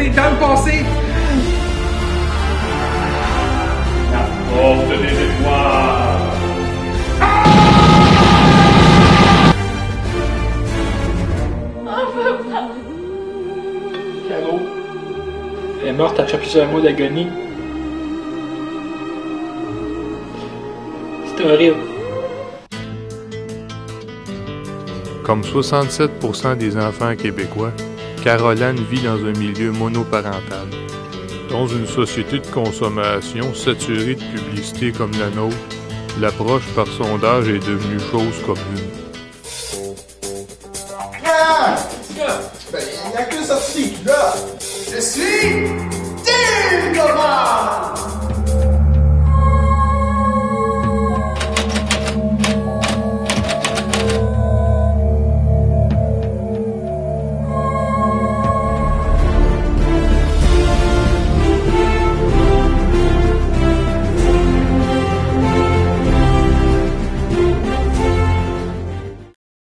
arrivé dans le passé. La porte des étoiles. Caro, elle est morte après plusieurs mois d'agonie. C'est horrible. Comme 67% des enfants québécois, Caroline vit dans un milieu monoparental. Dans une société de consommation saturée de publicité comme la nôtre, l'approche par sondage est devenue chose commune. Ah! Ben, il n'y a que sorti, là! Je suis...